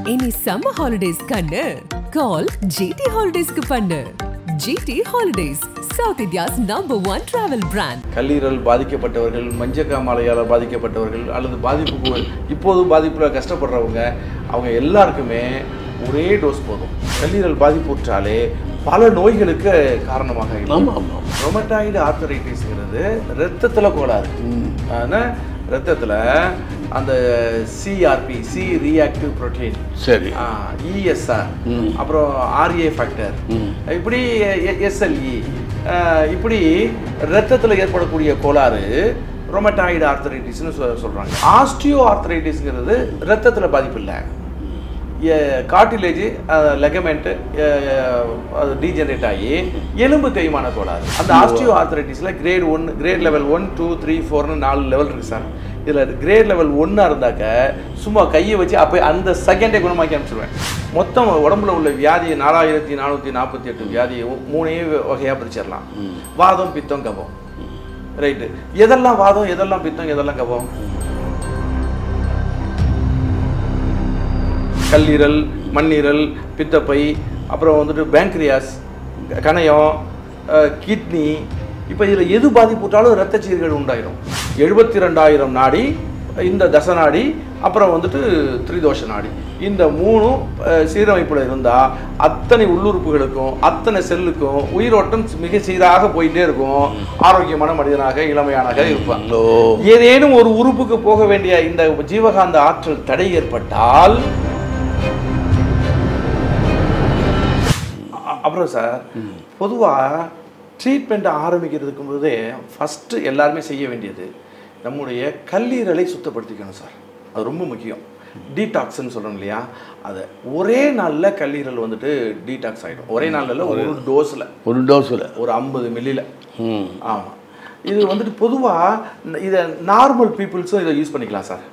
இனி summer holidays கண்ணு கால் GT ஹாலிடேஸ்க்கு பண்ணு. GT holidays south India's #1 travel brand. கல்லீரல் பாதிக்கப்பட்டவர்கள், மஞ்சக்காமாலையால் பாதிக்கப்பட்டவர்கள் அல்லது இப்போது பாதிப்பில் கஷ்டப்படுறவங்க அவங்க எல்லாருக்குமே ஒரே டோஸ் போதும். கல்லீரல் பாதிப்புற்றாலே பல நோய்களுக்கு காரணமாக ரொமட்டாய்டு ஆர்த்தரைட்டிஸ்ங்கிறது ரத்தத்தில் கோளாறு. ஆனால் ரத்தத்தில் அந்த சிஆர்பி, சி ரியாக்டிவ் புரோட்டீன், சரி, இஎஸ்ஆர், அப்புறம் ஆர்ஏ ஃபேக்டர், இப்படி எஸ்எல்இ, இப்படி ரத்தத்தில் ஏற்படக்கூடிய கோளாறு ரொமட்டாய்டு ஆர்த்தரைட்டிஸ்னு சொல்கிறாங்க. ஆஸ்டியோ ஆர்த்தரைட்டிஸ்ங்கிறது ரத்தத்தில் பாதிப்பு இல்லை, கார்டிலேஜ் லெகமெண்ட்டு அது டீஜெனரேட் ஆகி எலும்பு தேய்மான கோளாறு. அந்த ஆஸ்டியோ ஆர்த்தரைட்டிஸில் கிரேட் 1, கிரேட் லெவல் 1, 2, 3, 4ன்னு 4 லெவல் இருக்குது சார். இதில் கிரேட் லெவல் 1 இருந்தாக்க சும்மா கையை வச்சு அப்போ அந்த செகண்டே குணமாக்கி அனுப்பிச்சிடுவேன். மொத்தம் உடம்புல உள்ள வியாதியை 4448 வியாதியை 3 வகையாக பிரிச்சிடலாம். வாதம், பித்தம், கபம். ரைட்டு. எதெல்லாம் வாதம், எதெல்லாம் பித்தம், எதெல்லாம் கபம்? கல்லீரல், மண்ணீரல், பித்தப்பை, அப்புறம் வந்துட்டு பேங்க்ரியாஸ், கணையம், கிட்னி. இப்போ இதில் எது பாதிப்புட்டாலும் இரத்த சீர்கேடு உண்டாயிடும். 72,000 நாடி, இந்த தசநாடி, அப்புறம் வந்துட்டு திரிதோஷ நாடி, இந்த 3 சீரமைப்பில் இருந்தால் அத்தனை உள்ளுறுப்புகளுக்கும் அத்தனை செல்லுக்கும் உயிரோட்டம் மிக சீராக போயிட்டே இருக்கும். ஆரோக்கியமான மனிதனாக இளமையானாக இருப்பாங்க. ஏதேனும் ஒரு உறுப்புக்கு போக வேண்டிய இந்த ஜீவகாந்த ஆற்றல் தடை ஏற்பட்டால் அப்புறம் சார் பொதுவாக ட்ரீட்மெண்ட் ஆரம்பிக்கிறதுக்கு போதே ஃபஸ்ட்டு எல்லாருமே செய்ய வேண்டியது நம்முடைய கல்லீரலை சுத்தப்படுத்திக்கணும் சார். அது ரொம்ப முக்கியம். டீடாக்ஸ்ன்னு சொல்கிறோம் இல்லையா, அதை ஒரே நாளில் கல்லீரல் வந்துட்டு டீடாக்ஸ் ஆகிடும். ஒரே நாளில் ஒரு டோஸில் ஒரு 50 மில்லியில். ஆமாம். இது வந்துட்டு பொதுவாக இதை நார்மல் பீப்புள்ஸும் இதை யூஸ் பண்ணிக்கலாம் சார்.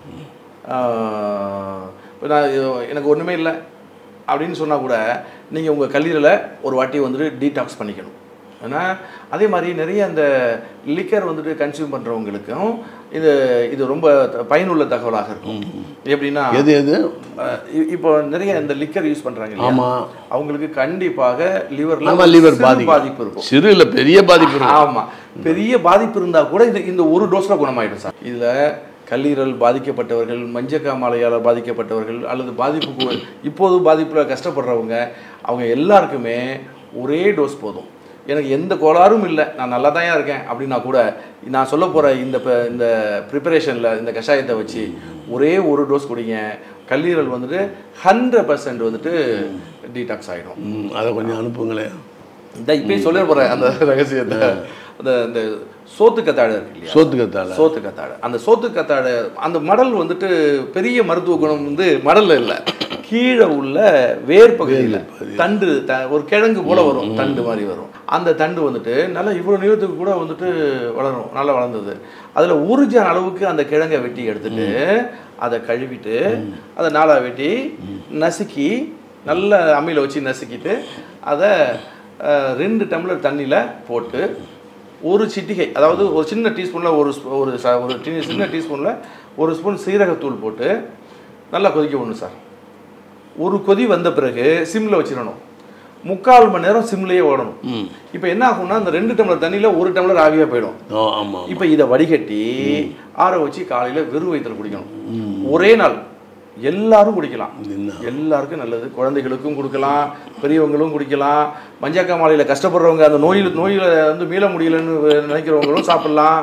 இப்போ நான் எனக்கு ஒன்றுமே இல்லை அப்படின்னு சொன்னால் கூட நீங்கள் உங்கள் கல்லீரலை ஒரு வாட்டி வந்துட்டு டீடாக்ஸ் பண்ணிக்கணும். ஏன்னா அதே மாதிரி நிறைய அந்த லிக்கர் வந்துட்டு கன்சியூம் பண்ணுறவங்களுக்கும் இது ரொம்ப பயனுள்ள தகவலாக இருக்கும். எப்படின்னா இப்போ நிறைய இந்த லிக்கர் யூஸ் பண்ணுறாங்க இல்லையா, அவங்களுக்கு கண்டிப்பாக லிவர் பாதிப்பு இருக்கும். சிறு இல்லை பெரிய பாதிப்பு. ஆமாம், பெரிய பாதிப்பு இருந்தால் கூட இந்த ஒரு டோஸில் குணமாயிடும் சார். இதில் கல்லீரல் பாதிக்கப்பட்டவர்கள், மஞ்சக்காமாலையால் பாதிக்கப்பட்டவர்கள் அல்லது இப்போது பாதிப்பில் கஷ்டப்படுறவங்க அவங்க எல்லாருக்குமே ஒரே டோஸ் போதும். எனக்கு எந்த கோளாறும் இல்லை, நான் நல்லா தான் இருக்கேன் அப்படின்னா கூட நான் சொல்ல போகிற இந்த ப்ரிப்பரேஷனில் இந்த கஷாயத்தை வச்சு ஒரே ஒரு டோஸ் குடிங்க. கல்லீரல் வந்துட்டு 100% வந்துட்டு டீடாக்ஸ் ஆகிடும். அதை கொஞ்சம் அனுப்புங்களேன். இந்த இப்போயும் சொல்ல போகிறேன் அந்த ரகசியத்தை. அந்த சோத்துக்கத்தாழை இருக்கு இல்லையா, சோத்துக்கத்தாழை. அந்த சோத்துக்கத்தாழை அந்த மடல் வந்துட்டு பெரிய மருத்துவ குணம் வந்து மடல் இல்லை, கீழே உள்ள வேர் பகுதியில் தண்டு, ஒரு கிழங்கு போல வரும், தண்டு மாதிரி வரும். அந்த தண்டு வந்துட்டு நல்லா இவ்வளோ நீளத்துக்கு கூட வந்துட்டு வளரும், நல்லா வளர்ந்தது. அதில் 1 ஜான் அளவுக்கு அந்த கிழங்கை வெட்டி எடுத்துட்டு அதை கழுவிட்டு அதை 4ஆக வெட்டி நசுக்கி நல்ல அம்மியில் வச்சு நசுக்கிட்டு அதை 2 டம்ளர் தண்ணியில் போட்டு ஒரு சிட்டிகை, அதாவது ஒரு சின்ன டீஸ்பூனில் ஒரு சின்ன டீஸ்பூனில் 1 ஸ்பூன் சீரகத்தூள் போட்டு நல்லா கொதிக்க விடணும் சார். ஒரு கொதி வந்த பிறகு சிம்மில் வச்சிடணும். 3/4 மணி நேரம் சிம்லேயே ஓடணும். இப்போ என்ன ஆகும்னா அந்த 2 டம்ளர் தண்ணியில் 1 டம்ளர் ஆவியாக போயிடும். இப்போ இதை வடிகட்டி ஆற வச்சு காலையில் வெறும் வயிற்றில் குடிக்கணும். ஒரே நாள் எல்லாரும் குடிக்கலாம், எல்லாருக்கும் நல்லது. குழந்தைகளுக்கும் கொடுக்கலாம், பெரியவங்களும் குடிக்கலாம். மஞ்சக்காமாலையில் கஷ்டப்படுறவங்க, அந்த நோயில் வந்து மீள முடியலன்னு நினைக்கிறவங்களும் சாப்பிட்லாம்.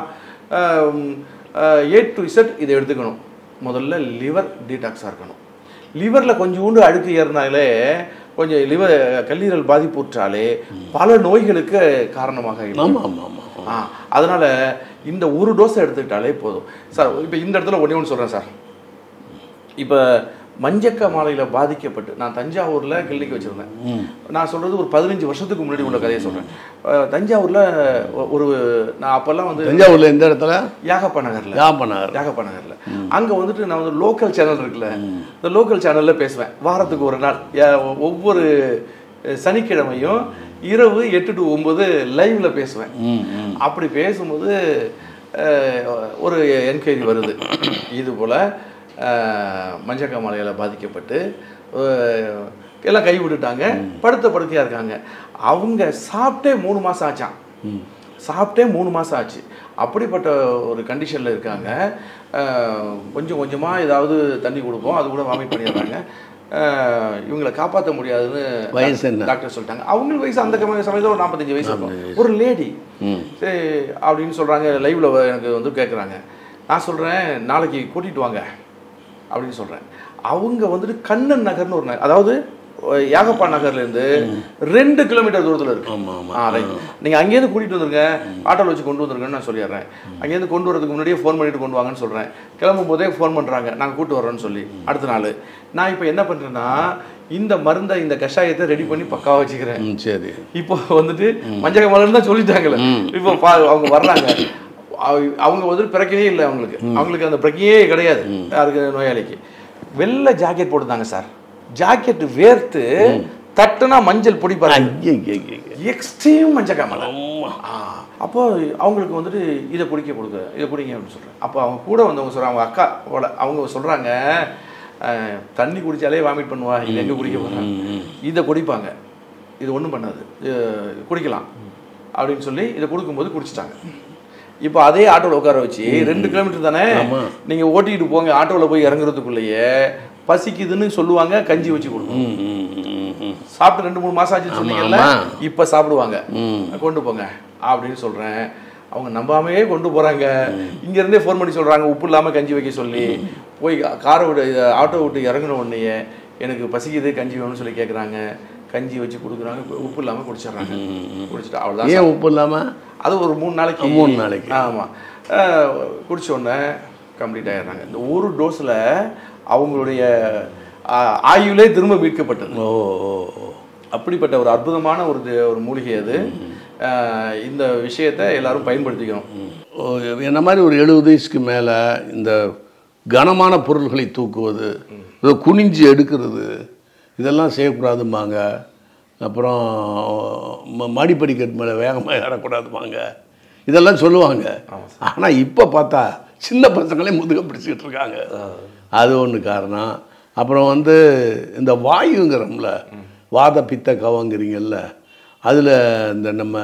A to Z இதை எடுத்துக்கணும். முதல்ல லிவர் டீடாக்ஸாக இருக்கணும். லிவரில் கொஞ்சோண்டு அழுக்கு ஏறினாலே, கொஞ்சம் கல்லீரல் பாதிப்புற்றாலே பல நோய்களுக்கு காரணமாக இருக்கும். அதனால் இந்த ஒரு டோஸை எடுத்துக்கிட்டாலே போதும் சார். இப்போ இந்த இடத்துல ஒன்று சொல்கிறேன் சார். இப்போ மஞ்சக்காமாலையில் பாதிக்கப்பட்டு நான் தஞ்சாவூரில் கிளினிக் வச்சுருந்தேன். நான் சொல்கிறது ஒரு 15 வருஷத்துக்கு முன்னாடி உள்ள கதையை சொல்கிறேன். தஞ்சாவூரில் நான் அப்போல்லாம் வந்து தஞ்சாவூரில் எந்த இடத்துல? யாகப்ப நகரில். அங்கே வந்துட்டு நான் வந்து லோக்கல் சேனல் இருக்குல்ல, இந்த லோக்கல் சேனலில் பேசுவேன். வாரத்துக்கு ஒரு நாள் ஒவ்வொரு சனிக்கிழமையும் இரவு 8 to 9 லைவில் பேசுவேன். அப்படி பேசும்போது ஒரு என்கொயரி வருது, இது போல் மஞ்சக்காமாலையால் பாதிக்கப்பட்டு எல்லாம் கை விட்டுட்டாங்க, படுத்த படுக்கையாக இருக்காங்க. அவங்க சாப்பிட்டே 3 மாதம் ஆச்சான், சாப்பிட்டே 3 மாதம் ஆச்சு. அப்படிப்பட்ட ஒரு கண்டிஷனில் இருக்காங்க. கொஞ்சம் கொஞ்சமாக ஏதாவது தண்ணி கொடுப்போம், அது கூட வாமிட் பண்ணிடுறாங்க. இவங்களை காப்பாற்ற முடியாதுன்னு வயசு என்ன டாக்டர் சொல்லிட்டாங்க. அவங்களுக்கு வயசு அந்த சமயத்தில் ஒரு 45 வயசு இருக்கும். ஒரு லேடி சரி அப்படின்னு சொல்கிறாங்க. லைவில் எனக்கு வந்து கேட்குறாங்க. நான் சொல்கிறேன் நாளைக்கு கூட்டிகிட்டு வாங்க அப்படின்னு சொல்கிறேன். அவங்க வந்துட்டு கண்ணன் நகர்னு ஒரு அதாவது யாகப்பா நகர்லேருந்து 2 கிலோமீட்டர் தூரத்தில் இருக்கு. ரைட், நீங்கள் அங்கேருந்து கூட்டிகிட்டு வந்துருங்க, ஆட்டோவில் வச்சு கொண்டு வந்துருங்கன்னு நான் சொல்லிடுறேன். அங்கேருந்து கொண்டு வரதுக்கு முன்னாடியே ஃபோன் பண்ணிட்டு கொண்டு வாங்கன்னு சொல்கிறேன். கிளம்பும் போதே ஃபோன் பண்ணுறாங்க, நாங்கள் கூப்பிட்டு வர்றோன்னு சொல்லி. அடுத்த நாள் நான் இப்போ என்ன பண்ணுறேன்னா, இந்த மருந்தை இந்த கஷாயத்தை ரெடி பண்ணி பக்காவாக வச்சுக்கிறேன். சரி, இப்போ வந்துட்டு மஞ்சள் மலர்னு தான் சொல்லிட்டாங்களே. இப்போ அவங்க வர்றாங்க, அவங்க வந்து பிரச்சனையே இல்லை, அவங்களுக்கு அந்த பிரச்சனையே கிடையாது. யாருக்கு நோயாளிக்கு வெள்ளை ஜாக்கெட் போட்டுருந்தாங்க சார். ஜாக்கெட் வேர்த்து தட்டுனா மஞ்சள் பொடி பாருங்க, எக்ஸ்ட்ரீம் மஞ்சள் காமலை. அப்போ அவங்களுக்கு வந்துட்டு இதை குடிக்க கொடுங்க, இதை குடிங்க அப்படின்னு சொல்கிறேன். அப்போ அவங்க கூட வந்தவங்க சொல்கிறாங்க, அவங்க அக்கா அவங்க சொல்கிறாங்க, தண்ணி குடித்தாலே வாமிட் பண்ணுவா, இது எங்கே குடிக்க போகிறாங்க, இதை குடிப்பாங்க, இது ஒன்றும் பண்ணாது, குடிக்கலாம் அப்படின்னு சொல்லி இதை கொடுக்கும்போது குடிச்சிட்டாங்க. இப்போ அதே ஆட்டோவில் உட்கார வச்சு 2 கிலோமீட்டர் தானே நீங்கள் ஓட்டிகிட்டு போங்க, ஆட்டோவில் போய் இறங்குறதுக்குள்ளேயே பசிக்குதுன்னு சொல்லுவாங்க, கஞ்சி வச்சு கொடுப்போம். சாப்பிட்டு 2-3 மாதம் ஆச்சுன்னு சொன்னீங்கல்ல, இப்போ சாப்பிடுவாங்க, கொண்டு போங்க அப்படின்னு சொல்கிறேன். அவங்க நம்பாமையே கொண்டு போகிறாங்க. இங்கேருந்தே ஃபோன் பண்ணி சொல்கிறாங்க உப்பு இல்லாமல் கஞ்சி வைக்க சொல்லி. போய் காரை விட்டு ஆட்டோ விட்டு இறங்கின உடனேயே எனக்கு பசிக்குது கஞ்சி வேணும்னு சொல்லி கேட்குறாங்க. கஞ்சி வச்சு கொடுக்குறாங்க, உப்பு இல்லாமல் குடிச்சிட்றாங்க. குடிச்சிட்டு அவ்வளோதான். ஏன் உப்பு இல்லாமல்? அது ஒரு 3 நாளைக்கு. ஆமாம், குடிச்ச உடனே கம்ப்ளீட் ஆகிடுறாங்க. இந்த ஒரு டோஸில் அவங்களுடைய ஆயுளே திரும்ப மீட்கப்பட்டது. அப்படிப்பட்ட ஒரு அற்புதமான ஒரு மூலிகை அது. இந்த விஷயத்தை எல்லாரும் பயன்படுத்திக்கணும். என்ன மாதிரி ஒரு 70 வயசுக்கு மேலே இந்த கனமான பொருள்களை தூக்குவது, குனிஞ்சு எடுக்கிறது, இதெல்லாம் செய்யக்கூடாதும்பாங்க. அப்புறம் மாடிப்படிக்கட்டு மேலே வேகமாக ஏறக்கூடாதுமாங்க, இதெல்லாம் சொல்லுவாங்க. ஆனால் இப்போ பார்த்தா சின்ன பசங்களே முதுக பிடிச்சிக்கிட்டு இருக்காங்க. அது ஒன்று காரணம். அப்புறம் வந்து இந்த வாயுங்கிறோம்ல, வாத பித்த கவங்கிறீங்கல்ல, அதில் இந்த நம்ம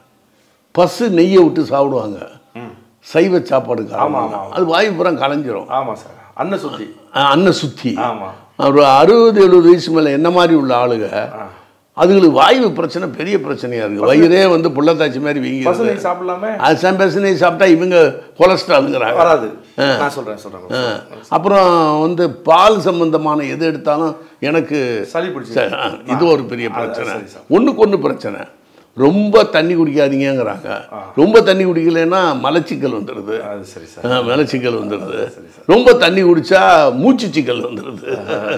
பசு நெய்யை விட்டு சாப்பிடுவாங்க, சைவ சாப்பாடு. ஆமாம், அது வாயு புறம் கலைஞ்சிரும். ஆமாம் சார், அன்ன சுத்தி. ஆமாம், ஒரு 60-70 வயசு மேலே என்ன மாதிரி உள்ள ஆளுங்க, அதுங்களுக்கு வாயு பிரச்சனை பெரிய பிரச்சனையாக இருக்குது. வயிறே வந்து புள்ளத்தாச்சி மாதிரி வீங்கி சாப்பிடலாமே. அது பசனை சாப்பிட்டா இவங்க கொலஸ்ட்ராலுங்கிறாங்க, வராது. நான் சொல்கிறேன். அப்புறம் வந்து பால் சம்பந்தமான எது எடுத்தாலும் எனக்கு சளி பிடிச்சி, இது ஒரு பெரிய பிரச்சனை. ஒன்றுக்கு ஒன்று பிரச்சனை. ரொம்ப தண்ணி குடிக்காதீங்கிறாங்க. ரொம்ப தண்ணி குடிக்கலைன்னா மலச்சிக்கல் வந்துடுது. மலச்சிக்கல் வந்துடுது. ரொம்ப தண்ணி குடித்தா மூச்சுச்சிக்கல் வந்துடுது.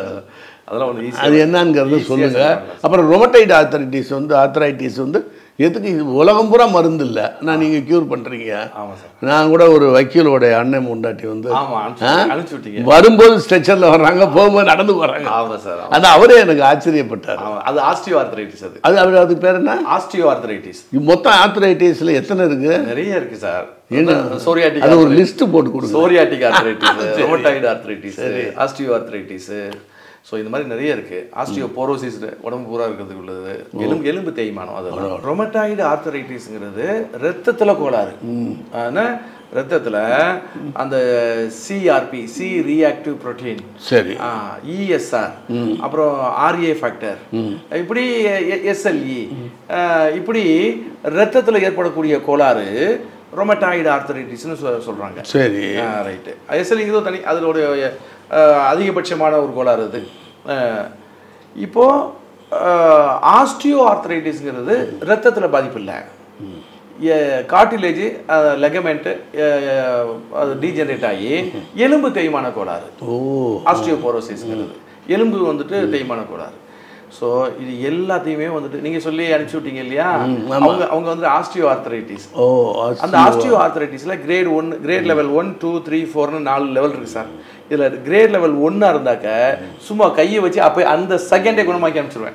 அது என்னங்கிறது சொல்லுங்க. அப்புறம் ரொமட்டைடு ஆர்த்தரைட்டிஸ் வந்து எதுக்கு உலகம் பூரா மருந்து இல்லை, நான் நீங்கள் க்யூர் பண்ணுறீங்க. நான் கூட ஒரு வக்கீலோட அண்ணன் முண்டாட்டி வந்து வரும்போது ஸ்ட்ரெச்சரில் வர்றாங்க, போகும்போது நடந்து போகிறாங்க. அது அவரே எனக்கு ஆச்சரியப்பட்டார். அது ஆஸ்டியோ ஆர்த்தரைட்டிஸ். அதுக்கு பேர் என்ன? Osteoarthritis. மொத்தம் ஆர்த்தரைட்டிஸில் எத்தனை இருக்கு? நிறைய இருக்கு சார். சோரியாட்டிக், அது ஒரு லிஸ்ட் போட்டு கொடுங்க. Psoriatic arthritis, rheumatoid arthritis, osteoarthritis. So இந்த மாதிரி நிறைய இருக்குது. ஆஸ்டியோபோரோசிஸ் உடம்பு பூரா இருக்கிறதுக்கு உள்ளது. எலும்பு தேய்மானம். அது ரொமட்டாய்டு ஆர்த்தரைட்டிஸ்ங்கிறது ரத்தத்தில் கோளாறு. ஆனால் ரத்தத்தில் அந்த சிஆர்பி, சி ரியாக்டிவ் புரோட்டீன், சரி, இஎஸ்ஆர், அப்புறம் ஆர்ஏ ஃபேக்டர், இப்படி எஸ்எல்இ, இப்படி ரத்தத்தில் ஏற்படக்கூடிய கோளாறு ரொமட்டாய்டு ஆர்த்தரைட்டிஸ்னு சொல்கிறாங்க. சரி, ரைட்டு. எஸ்எல்இங்கிறது தனி, அதனுடைய அதிகபட்சமான ஒரு கோளாறு அது. இப்போது ஆஸ்டியோ ஆர்த்தரைட்டிஸ்ங்கிறது ரத்தத்தில் பாதிப்பு இல்லை, கார்டிலேஜ் லெகமெண்ட்டு அது டீஜெனரேட் ஆகி எலும்பு தேய்மான கோளாறு. ஆஸ்டியோபோரோசிஸ்ங்கிறது எலும்பு வந்துட்டு தேய்மான கோளாறு. ஸோ இது எல்லாத்தையுமே வந்துட்டு நீங்கள் சொல்லி அனுப்பிச்சி விட்டீங்க இல்லையா, அவங்க வந்து ஆஸ்டியோ ஆர்த்தரைட்டிஸ். அந்த ஆஸ்டியோ ஆர்த்தரைட்டிஸில் கிரேட் 1, கிரேட் லெவல் 1, 2, 3, 4ன்னு 4 லெவல் இருக்குது சார். இதில் கிரேட் லெவல் 1 இருந்தாக்க சும்மா கையை வச்சு அப்போ அந்த செகண்டே குணமாக்கி அனுப்பிச்சிடுவேன்.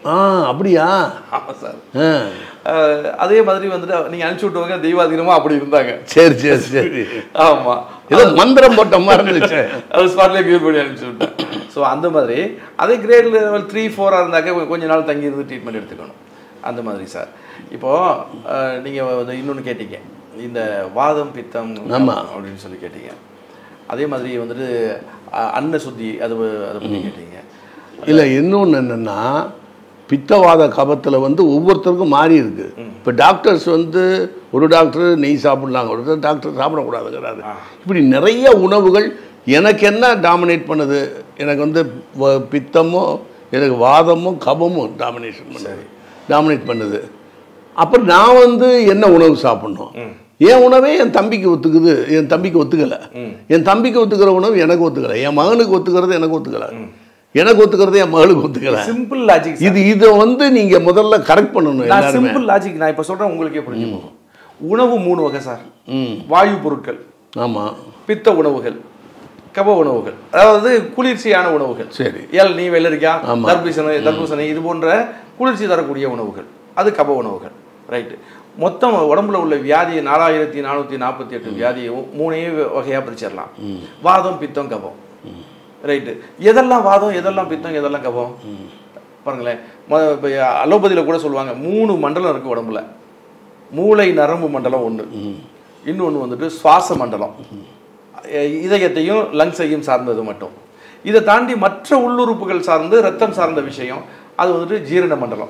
அப்படியா? ஆமாம் சார். அதே மாதிரி வந்துட்டு நீங்கள் அனுப்பிச்சி விட்டவங்க தெய்வாதீனமாக அப்படி இருந்தாங்க. சரி சரி சரி. ஆமாம், ஏதோ மந்திரம் போட்ட மாதிரி இருந்துச்சு. அது ஸ்பாட்லேயே கியூர் பண்ணி அனுப்பிச்சி விட்டேன். ஸோ அந்த மாதிரி அதே கிரேட் லெவல் 3-4 இருந்தாக்க கொஞ்ச நாள் தங்கி இருந்து ட்ரீட்மெண்ட் எடுத்துக்கணும். அந்த மாதிரி சார். இப்போது நீங்கள் இன்னொன்று கேட்டீங்க, இந்த வாதம் பித்தம் அப்படின்னு சொல்லி கேட்டீங்க. அதே மாதிரி வந்துட்டு அன்ன சுத்தி அதை பற்றி கேட்டீங்க. இல்லை, இன்னொன்று என்னென்னா பித்தவாத கபத்தில் வந்து ஒவ்வொருத்தருக்கும் மாறி இருக்குது. இப்போ டாக்டர்ஸ் வந்து ஒரு டாக்டர் நெய் சாப்பிட்லாங்க, ஒரு டாக்டர் சாப்பிடக்கூடாதுங்கிறாரு. இப்படி நிறைய உணவுகள் எனக்கு என்ன டாமினேட் பண்ணுது, எனக்கு வந்து பித்தமும் எனக்கு வாதமும் கபமும் டாமினேட் பண்ணுது. அப்புறம் நான் வந்து என்ன உணவு சாப்பிட்ணும்? என் உணவே என் தம்பிக்கு ஒத்துக்குது, என் தம்பிக்கு ஒத்துக்கலை. என் தம்பிக்கு ஒத்துக்கிற உணவு எனக்கு ஒத்துக்கலை, என் மகனுக்கு ஒத்துக்கிறது எனக்கு ஒத்துக்கலை, எனக்கு ஒத்துக்கிறது என் மகளுக்கு ஒத்துக்கலை. Simple logic. இதை வந்து நீங்கள் முதல்ல கரெக்ட் பண்ணணும். சிம்பிள் லாஜிக் நான் இப்போ சொல்கிறேன், உங்களுக்கே புரிஞ்சுக்கணும். உணவு 3 வகை சார். வாயு பொருட்கள், ஆமாம், பித்த உணவுகள், கப உணவுகள், அதாவது குளிர்ச்சியான உணவுகள். சரி, இளநீ, வெள்ளரிக்காய், தர்பூசணி இது போன்ற குளிர்ச்சி தரக்கூடிய உணவுகள், அது கப உணவுகள். ரைட்டு. மொத்தம் உடம்புல உள்ள வியாதியை 4448 வியாதியை 3 வகையாக பிரிச்சிடலாம். வாதம், பித்தம், கபம். ரைட்டு. எதெல்லாம் வாதம், எதெல்லாம் பித்தம், எதெல்லாம் கபம் பாருங்களேன். இப்போ அலோபதியில் கூட சொல்லுவாங்க 3 மண்டலம் இருக்குது உடம்புல. மூளை நரம்பு மண்டலம் ஒன்று, இன்னொன்று வந்துட்டு சுவாச மண்டலம், இதயத்தையும் லங்ஸையும் சார்ந்தது மட்டும். இதை தாண்டி மற்ற உள்ளுறுப்புகள் சார்ந்து ரத்தம் சார்ந்த விஷயம் அது வந்துட்டு ஜீரண மண்டலம்.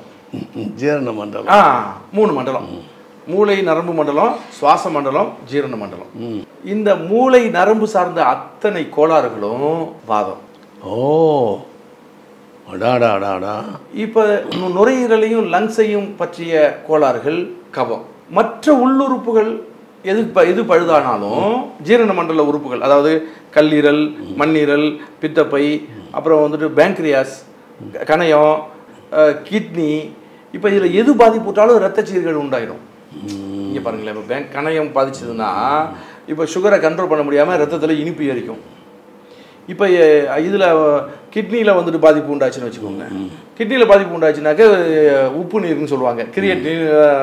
3 மண்டலம். மூளை நரம்பு மண்டலம், சுவாச மண்டலம், ஜீரண மண்டலம். இந்த மூளை நரம்பு சார்ந்த அத்தனை கோளாறுகளும் வாதம். இப்ப நுரையீரலையும் லங்ஸையும் பற்றிய கோளாறுகள் கபம். மற்ற உள்ளுறுப்புகள் எது பழுதானாலும் ஜீரண மண்டல உறுப்புகள், அதாவது கல்லீரல், மண்ணீரல், பித்தப்பை, அப்புறம் வந்துட்டு பேங்க்ரியாஸ், கணையம், கிட்னி, இப்போ இதில் எது பாதிப்புட்டாலும் ரத்த சீர்கேடு உண்டாயிடும். இங்கே பாருங்களேன், இப்போ கணையம் பாதிச்சதுன்னா இப்போ சுகரை கண்ட்ரோல் பண்ண முடியாமல் ரத்தத்தில் இனிப்பு ஏறிக்கும். இப்போ இதில் கிட்னியில் வந்துட்டு பாதிப்பு உண்டாச்சுன்னு வச்சுக்கோங்க. கிட்னியில் பாதிப்பு உண்டாச்சுனாக்க உப்பு நீர்னு சொல்லுவாங்க, கிரியேட்டின்,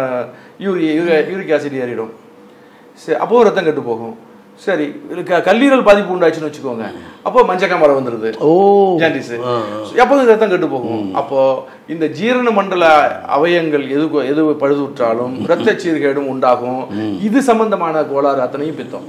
யூரிக் ஆசிட் ஏறிடும். சரி, அப்போது ரத்தம் கெட்டு போகும். சரி, கல்லீரல் பாதிப்பு உண்டாச்சுன்னு வச்சுக்கோங்க, அப்போ மஞ்சக்காமலை வந்துடுது, ஜாண்டிஸ், அப்போது ரத்தம் கெட்டு போகும். அப்போ இந்த ஜீரண மண்டல அவயங்கள் எது பழுதுற்றாலும் ரத்த சீர்கேடும் உண்டாகும். இது சம்பந்தமான கோளாறு அத்தனையும் பித்தம்.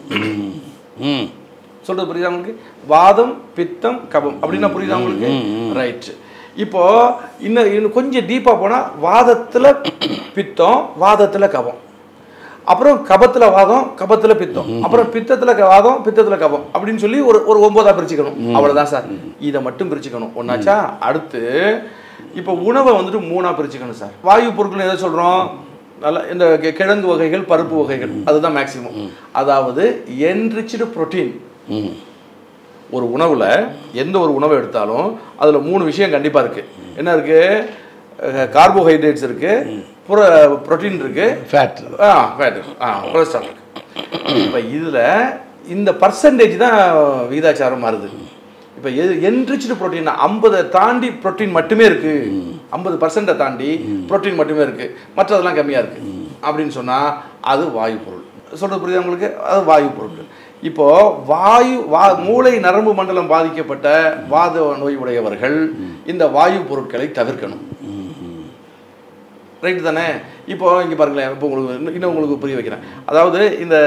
சொல்றது புரியுதா உங்களுக்கு? வாதம், பித்தம், கபம் அப்படின்னா புரியுதா உங்களுக்கு? ரைட். இப்போ இன்னும் கொஞ்சம் டீப்பா போனா வாதத்துல பித்தம், வாதத்துல கபம், அப்புறம் கபத்துல வாதம், கபத்துல பித்தம், அப்புறம் பித்தத்துல வாதம், பித்தத்துல கபம் அப்படின்னு சொல்லி ஒரு 9ஆ பிரிச்சுக்கணும். அவ்வளவுதான் சார். இதை மட்டும் பிரிச்சுக்கணும். ஒன்னாச்சா? அடுத்து இப்போ உணவை வந்துட்டு 3ஆ பிரிச்சுக்கணும் சார். வாயு பொருட்கள் எதை சொல்றோம்? நல்ல இந்த கிழங்கு வகைகள், பருப்பு வகைகள், அதுதான் மேக்சிமம். அதாவது என்ரிச்டு புரோட்டீன். ஒரு உணவுல எந்த ஒரு உணவை எடுத்தாலும் அதுல 3 விஷயம் கண்டிப்பா இருக்கு. என்ன இருக்கு? கார்போஹைட்ரேட்ஸ் இருக்கு, புரோட்டீன் இருக்கு, ஃபேட், கொலஸ்ட்ரால் இருக்கு. இப்போ இதில் இந்த பர்சன்டேஜ் தான் விகிதாச்சாரம் மாறுது. இப்போ என்ரிச்டு புரோட்டீன் 50 தாண்டி புரோட்டீன் மட்டுமே இருக்கு, 50% தாண்டி புரோட்டீன் மட்டுமே இருக்கு, மற்றதெல்லாம் கம்மியாக இருக்கு அப்படின்னு சொன்னால் அது வாயு பொருள். சொல்றது புரியுதா உங்களுக்கு? அது வாயு பொருட்கள். இப்போ மூளை நரம்பு மண்டலம் பாதிக்கப்பட்ட வாத நோய் உடையவர்கள் இந்த வாயு பொருட்களை தவிர்க்கணும். ரைட்டு தானே? இப்போ இங்கே பாருங்களேன், இப்போ உங்களுக்கு புரிய வைக்கிறேன். அதாவது இந்த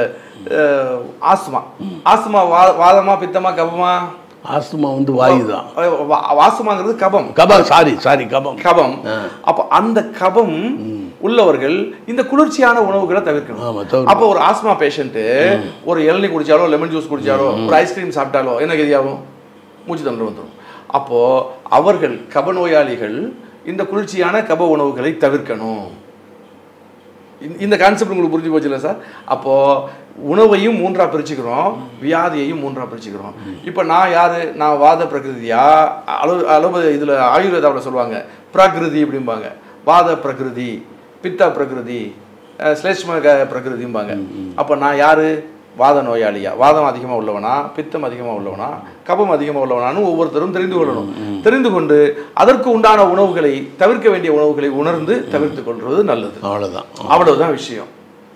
ஆஸ்துமா வாதமா, பித்தமா, கபமா? ஆஸ்துமா வந்து வாயு தான். ஆஸ்துமாங்கிறது கபம். கபம். அப்போ அந்த கபம் உள்ளவர்கள் இந்த குளிர்ச்சியான உணவுகளை தவிர்க்கணும். அப்போ ஒரு ஆஸ்மா பேஷண்ட் ஒரு இளநீ குடிச்சாலோ, லெமன் ஜூஸ் குடிச்சாலோ, ஒரு ஐஸ்கிரீம் சாப்பிட்டாலோ என்ன கதியாகும்? மூச்சு திணறல் வந்துடும். அப்போ அவர்கள் கப நோயாளிகள் இந்த குளிர்ச்சியான கப உணவுகளை தவிர்க்கணும். இந்த கான்செப்ட் உங்களுக்கு புரிஞ்சு போச்சுல்ல சார்? அப்போ உணவையும் 3ஆ பிரிச்சுக்கிறோம், வியாதியையும் 3ஆ பிரிச்சுக்கிறோம். இப்போ நான் யாரு? நான் வாத பிரகிருதியா? அளவு இதில் ஆயுர்வேதாவில் சொல்லுவாங்க பிரகிருதி அப்படிம்பாங்க. வாத பிரகிருதி, பித்த பிரகிருதி, ஸ்லேஷ்ம பிரகிருதிம்பாங்க. அப்போ நான் யாரு? வாத நோயாளியா, வாதம் அதிகமாக உள்ளவனா, பித்தம் அதிகமாக உள்ளவனா, கபம் அதிகமாக உள்ளவனான்னு ஒவ்வொருத்தரும் தெரிந்து கொள்ளணும். தெரிந்து கொண்டு அதற்கு உண்டான உணவுகளை, தவிர்க்க வேண்டிய உணவுகளை உணர்ந்து தவிர்த்து கொள்வது நல்லது. அவ்வளவுதான் விஷயம்.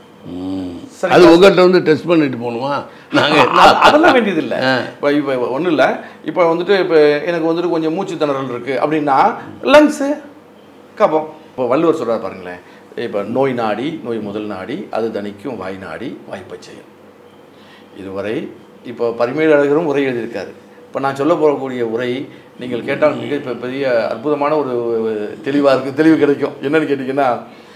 அது உங்கள்கிட்ட வந்து டெஸ்ட் பண்ணிட்டு போகணுமா? நாங்கள் அதெல்லாம் வேண்டியதில்லை. இப்போ ஒன்றும் இல்லை. இப்போ வந்துட்டு இப்போ எனக்கு வந்துட்டு கொஞ்சம் மூச்சு திணறல் இருக்குது அப்படின்னா லங்ஸு, கபம். இப்போ வள்ளுவர் சொல்கிறார் பாருங்களேன், இப்போ நோய் நாடி நோய் முதல் நாடி அது தணிக்கும் வாய் நாடி வாய்ப்பை செய்யும். இதுவரை இப்போ பரிமேலழகரும் உரை எழுதியிருக்காரு. இப்போ நான் சொல்ல போகக்கூடிய உரை நீங்கள் கேட்டால் மிக இப்போ பெரிய அற்புதமான ஒரு தெளிவு கிடைக்கும். என்னன்னு கேட்டிங்கன்னா,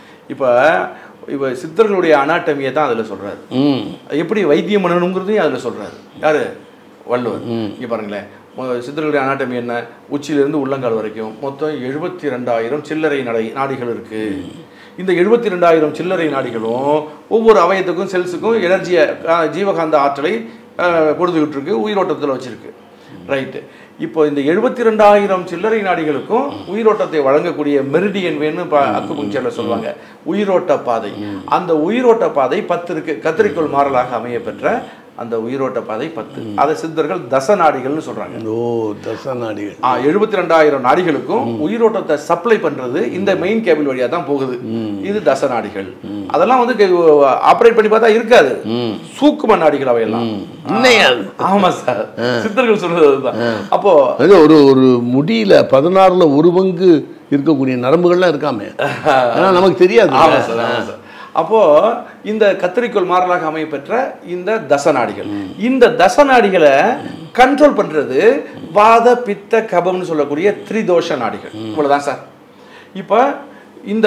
இப்போ சித்தர்களுடைய அனாட்டமியை தான் அதில் சொல்கிறாரு. எப்படி வைத்தியம் பண்ணணுங்கிறதையும் அதில் சொல்கிறாரு. யார்? வள்ளுவர். இங்கே பாருங்களேன், சித்தர்களுடைய அனாட்டமி என்ன? உச்சியிலிருந்து உள்ளங்கால் வரைக்கும் மொத்தம் 72,000 சில்லறை நாடிகள் இருக்குது. இந்த 72,000 சில்லறை நாடிகளும் ஒவ்வொரு அவயத்துக்கும், செல்ஸுக்கும் எனர்ஜியை, ஜீவகாந்த ஆற்றலை கொடுத்துக்கிட்டு இருக்கு, உயிரோட்டத்தில் வச்சுருக்கு. ரைட்டு. இப்போ இந்த 72,000 சில்லறை நாடிகளுக்கும் உயிரோட்டத்தை வழங்கக்கூடிய மெரிடியன் வேணும் அக்குபங்க்சர்ல சொல்லுவாங்க, உயிரோட்ட பாதை. அந்த உயிரோட்ட பாதை 10 இருக்கு. கத்திரிக்கோள் மாறலாக அமைய பெற்ற அந்த உயிரோட்ட பாதை 10. அதை சித்தர்கள் தச நாடிகள்னு சொல்றாங்க. தச நாடிகள். 72,000 நாடிகளுக்கும் உயிரோட்டத்தை சப்ளை பண்றது இந்த மெயின் கேபிள் வழியா தான் போகுது. இது தச நாடிகள். அதெல்லாம் வந்து ஆபரேட் பண்ணி பார்த்தா இருக்காது, சூக்கும நாடிகள் அவையெல்லாம். ஆமா சார், சித்தர்கள் சொல்றது அதுதான். அப்போ ஒரு ஒரு முடியல 16ல் 1 பங்கு இருக்கக்கூடிய நரம்புகள்லாம் இருக்காமே, நமக்கு தெரியாது. ஆமா சார். அப்போ இந்த கத்திரிக்கோள் மாறலாக அமையப்பெற்ற இந்த தசநாடிகள், இந்த தசநாடிகளை கண்ட்ரோல் பண்றது வாத பித்த கபம்னு சொல்லக்கூடிய திரிதோஷ நாடிகள். இவ்வளவுதான் சார். இப்ப இந்த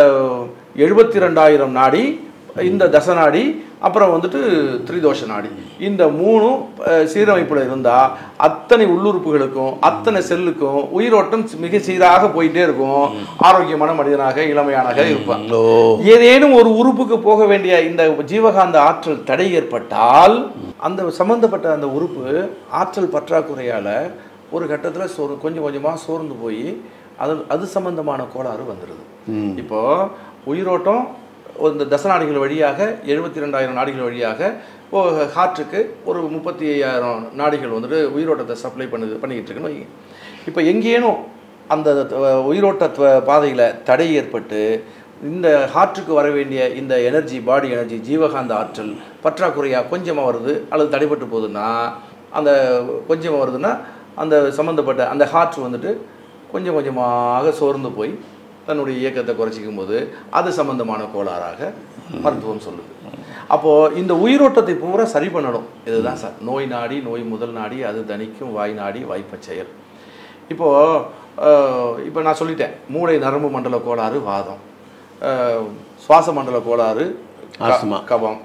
72,000 நாடி, இந்த தசநாடி, அப்புறம் வந்துட்டு திரிதோஷ நாடி, இந்த 3ம் சீரமைப்புல இருந்தா அத்தனை உள்ளுறுப்புகளுக்கும் அத்தனை செல்லுக்கும் உயிரோட்டம் மிக சீராக போயிட்டே இருக்கும். ஆரோக்கியமான மனிதனாக, இளமையானாக இருப்பான். ஏதேனும் ஒரு உறுப்புக்கு போக வேண்டிய இந்த ஜீவகாந்த ஆற்றல் தடை ஏற்பட்டால் அந்த சம்பந்தப்பட்ட அந்த உறுப்பு ஆற்றல் பற்றாக்குறையால ஒரு கட்டத்தில் கொஞ்சம் கொஞ்சமாக சோர்ந்து போய் அது சம்பந்தமான கோளாறு வந்துடுது. இப்போ உயிரோட்டம் இந்த தசநாடிகள் வழியாக 72,000 நாடிகள் வழியாக ஹார்ட்டுக்கு ஒரு 35,000 நாடிகள் வந்துட்டு உயிரோட்டத்தை சப்ளை பண்ணிக்கிட்டு இருக்குன்னு. இப்போ எங்கேனும் அந்த உயிரோட்ட பாதையில் தடை ஏற்பட்டு இந்த ஹார்ட்டுக்கு வர வேண்டிய இந்த எனர்ஜி, பாடி எனர்ஜி, ஜீவகாந்த ஆற்றல் பற்றாக்குறையாக கொஞ்சமாக வருது அல்லது தடைப்பட்டு போகுதுன்னா, அந்த கொஞ்சமாக வருதுன்னா அந்த சம்மந்தப்பட்ட அந்த ஹார்ட் வந்துட்டு கொஞ்சம் கொஞ்சமாக சோர்ந்து போய் தன்னுடைய இயக்கத்தை குறைச்சிக்கும் போது அது சம்பந்தமான கோளாறாக மருத்துவம் சொல்லுது. அப்போது இந்த உயிரோட்டத்தை பூரா சரி பண்ணணும். இதுதான் சார் நோய் நாடி நோய் முதல் நாடி அது தணிக்கும் வாய் நாடி வாய்ப்பை செயல். இப்போ நான் சொல்லிட்டேன், மூளை நரம்பு மண்டல கோளாறு வாதம், சுவாச மண்டல கோளாறு கபம்,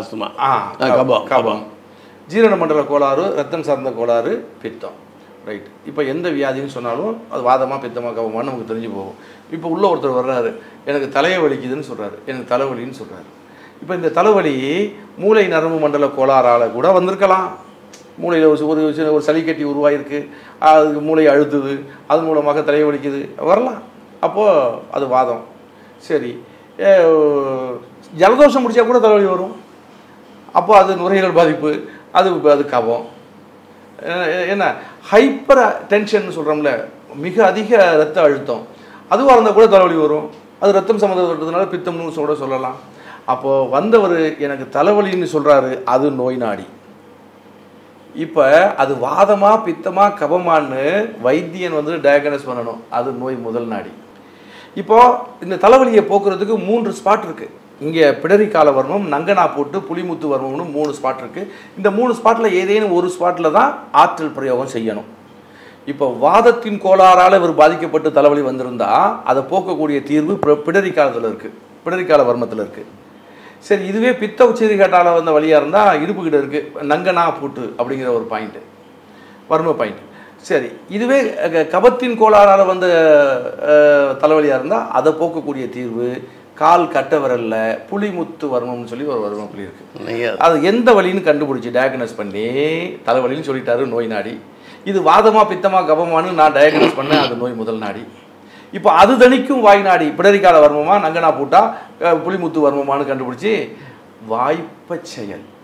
கபம், ஜீரண மண்டல கோளாறு ரத்தம் சார்ந்த கோளாறு பித்தம். ரைட். இப்போ எந்த வியாதின்னு சொன்னாலும் அது வாதமாக பித்தமாக கபமாக நமக்கு தெரிஞ்சு போகும். இப்போ உள்ள ஒருத்தர் வர்றாரு, எனக்கு தலையை வலிக்குதுன்னு சொல்கிறாரு, எனக்கு தலைவலின்னு சொல்கிறாரு. இப்போ இந்த தலைவலி மூளை நரம்பு மண்டல கோளாறால் கூட வந்திருக்கலாம். மூளையில் ஒரு சளி கட்டி உருவாயிருக்கு, அதுக்கு மூளையை அழுத்துது, அது மூலமாக தலையை வலிக்குது, வரலாம். அப்போது அது வாதம். சரி, ஜலதோஷம் முடிச்சா கூட தலைவலி வரும். அப்போ அது நுரையீரல் பாதிப்பு, அது கபம். என்ன ஹைப்பர் டென்ஷன் சொல்கிறோம்ல, மிக அதிக ரத்த அழுத்தம், அதுவாக இருந்தால் கூட தலைவலி வரும். அது ரத்தம் சம்மந்தப்பட்டதுனால பித்தம்னு கூட சொல்லலாம். அப்போது வந்தவர் எனக்கு தலைவலின்னு சொல்கிறாரு, அது நோய் நாடி. இப்போ அது வாதமா பித்தமா கபமானு வைத்தியன் வந்து டயக்னோஸ் பண்ணணும், அது நோய் முதல் நாடி. இப்போது இந்த தலைவலியை போக்குறதுக்கு 3 ஸ்பாட் இருக்குது. இங்கே பிடரிக்கால வர்மம், நங்கனா போட்டு, புலிமுத்து வர்மம்னு 3 ஸ்பாட் இருக்குது. இந்த 3 ஸ்பாட்டில் ஏதேனும் ஒரு ஸ்பாட்டில் தான் ஆற்றல் பிரயோகம் செய்யணும். இப்போ வாதத்தின் கோளாறால் இவர் பாதிக்கப்பட்டு தலைவலி வந்திருந்தா அதை போக்கக்கூடிய தீர்வு பிடரிக்காலத்தில் இருக்குது, பிடரிக்கால வர்மத்தில் இருக்குது. சரி, இதுவே பித்த உச்சிரிகாட்டால் வந்த வழியாக இருந்தால் இடுப்புக்கிட்ட இருக்குது, நங்கனா போட்டு அப்படிங்கிற ஒரு பாயிண்ட்டு, வர்ம பாயிண்ட். சரி, இதுவே கபத்தின் கோளாறால் வந்த தலைவலியாக இருந்தால் அதை போக்கக்கூடிய தீர்வு கால் கட்ட விரல்ல புலிமுத்து வர்மம்னு சொல்லி ஒரு வர்மம் புலி இருக்குது. அது எந்த வலின்னு கண்டுபிடிச்சி டயக்னோஸ் பண்ணி தலைவலின்னு சொல்லிட்டாரு நோய் நாடி. இது வாதமா பித்தமா கபமானு நான் டயக்னோஸ் பண்ணேன், அது நோய் முதல் நாடி. இப்போ அது தணிக்கும் வாய் நாடி, பிடரிக்கால வர்மமா நங்கனா பூட்டா புலிமுத்து வர்மமானு கண்டுபிடிச்சி வாய்ப்பை செயல்,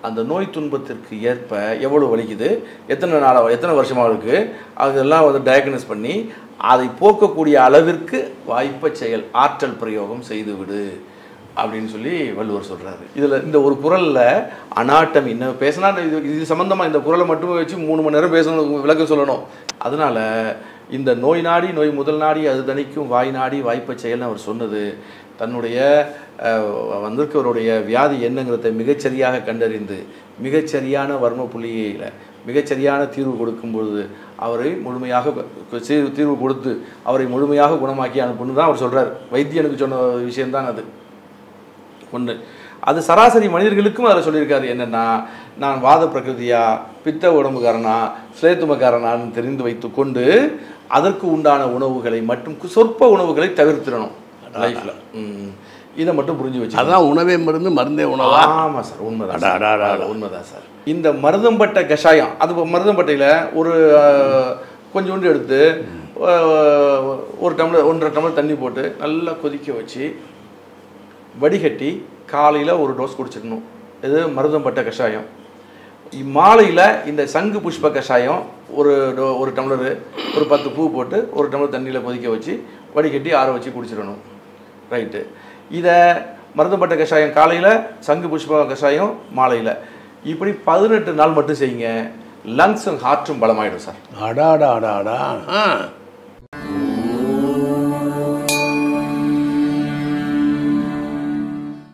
அந்த நோய் துன்பத்திற்கு ஏற்ப எவ்வளோ வலிக்குது, எத்தனை நாளாக எத்தனை வருஷமாக இருக்குது, அதெல்லாம் வந்து டயக்னோஸ் பண்ணி அதை போக்கக்கூடிய அளவிற்கு வாய்ப்பை செயல் ஆற்றல் பிரயோகம் செய்துவிடு அப்படின்னு சொல்லி வள்ளுவர் சொல்கிறாரு. இதில் இந்த ஒரு குறளில் அனாட்டமி இன்னும் பேசினா இது சம்மந்தமாக இந்த குறளை மட்டுமே வச்சு 3 மணி நேரம் பேசணும், விளக்கம் சொல்லணும். அதனால் இந்த நோய் நாடி நோய் முதல் நாடி அது தணிக்கும் வாய் நாடி வாய்ப்பை செயல்னு அவர் சொன்னது தன்னுடைய வந்திருக்கவருடைய வியாதி என்னங்கிறத மிகச்சரியாக கண்டறிந்து மிகச்சரியான வர்ம புள்ளியில் மிகச்சரியான தீர்வு கொடுக்கும்பொழுது அவரை முழுமையாக தீர்வு கொடுத்து அவரை முழுமையாக குணமாக்கி அனுப்புன்னு தான் அவர் சொல்கிறார். வைத்தியனுக்கு சொன்ன விஷயம்தான் அது ஒன்று. அது சராசரி மனிதர்களுக்கும் அதில் சொல்லியிருக்காரு. என்னென்னா, நான் வாத பிரகிருதியா பித்த உடம்புக்காரனா ஸ்லேத்துமக்காரனான்னு தெரிந்து வைத்து கொண்டு அதற்கு உண்டான உணவுகளை மட்டும் சொற்ப உணவுகளை தவிர்த்திடணும் லைஃப்பில். இதை மட்டும் புரிஞ்சு வச்சு அதான் உணவே மருந்து மருந்தே உணவா? ஆமாம் சார், உண்மைதான் உண்மைதான் சார். இந்த மருதம்பட்டை கஷாயம், அது மருதம்பட்டையில் ஒரு கொஞ்சோண்டு எடுத்து 1 டம்ளர் 1.5 டம்ளர் தண்ணி போட்டு நல்லா கொதிக்க வச்சு வடிகட்டி காலையில் ஒரு டோஸ் குடிச்சிடணும். இது மருதம்பட்டை கஷாயம். மாலையில் இந்த சங்கு புஷ்ப கஷாயம் ஒரு டம்ளரு ஒரு 10 பூ போட்டு 1 டம்ளர் தண்ணியில் கொதிக்க வச்சு வடிகட்டி ஆற வச்சு குடிச்சிடணும். ரைட்டு. இதை மருதம்பட்டை கஷாயம் காலையில், சங்கு புஷ்ப கஷாயம் மாலையில், இப்படி 18 நாள் மட்டும் செய்யுங்க. லங்ஸும் ஹார்ட்டும் பலமாயிடும் சார். அடாடா.